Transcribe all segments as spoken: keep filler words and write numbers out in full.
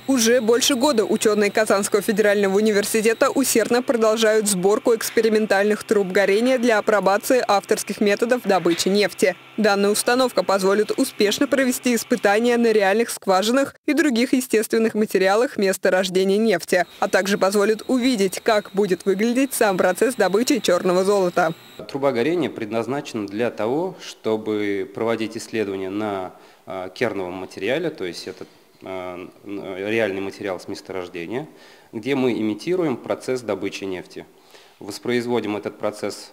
Уже больше года ученые Казанского федерального университета усердно продолжают сборку экспериментальных труб горения для апробации авторских методов добычи нефти. Данная установка позволит успешно провести испытания на реальных скважинах и других естественных материалах месторождения нефти, а также позволит увидеть, как будет выглядеть сам процесс добычи черного золота. Труба горения предназначена для того, чтобы проводить исследования на керновом материале, то есть это реальный материал с месторождения, где мы имитируем процесс добычи нефти. Воспроизводим этот процесс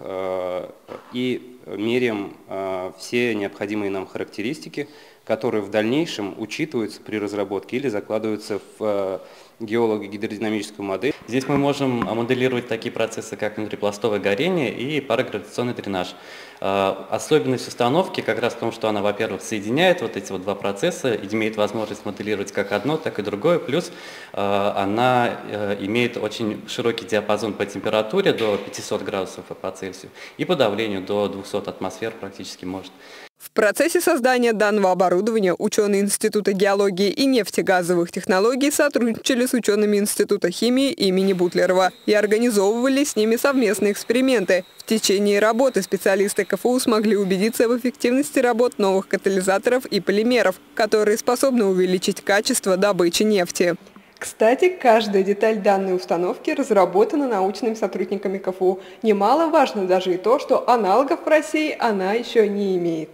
и меряем все необходимые нам характеристики, которые в дальнейшем учитываются при разработке или закладываются в геолого-гидродинамическую модель. Здесь мы можем моделировать такие процессы, как внутрипластовое горение и парогравитационный дренаж. Особенность установки как раз в том, что она, во-первых, соединяет вот эти вот два процесса, имеет возможность моделировать как одно, так и другое, плюс она имеет очень широкий диапазон по температуре до пятисот градусов по Цельсию и по давлению до двухсот атмосфер практически может. В процессе создания данного оборудования ученые Института геологии и нефтегазовых технологий сотрудничали с учеными Института химии имени Бутлерова и организовывали с ними совместные эксперименты. В течение работы специалисты КФУ смогли убедиться в эффективности работ новых катализаторов и полимеров, которые способны увеличить качество добычи нефти. Кстати, каждая деталь данной установки разработана научными сотрудниками КФУ. Немаловажно даже и то, что аналогов в России она еще не имеет.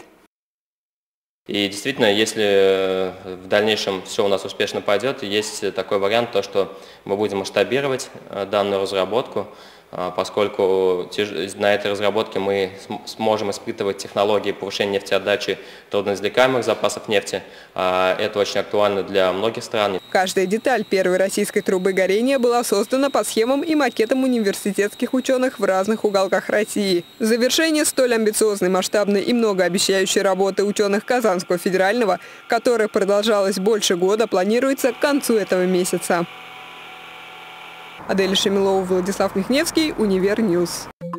И действительно, если в дальнейшем все у нас успешно пойдет, есть такой вариант, то, что мы будем масштабировать данную разработку, поскольку на этой разработке мы сможем испытывать технологии повышения нефтеотдачи трудноизвлекаемых запасов нефти. Это очень актуально для многих стран. Каждая деталь первой российской трубы горения была создана по схемам и макетам университетских ученых в разных уголках России. Завершение столь амбициозной, масштабной и многообещающей работы ученых Казанского федерального, которая продолжалась больше года, планируется к концу этого месяца. Адель Шамилова, Владислав Михневский, Универньюз.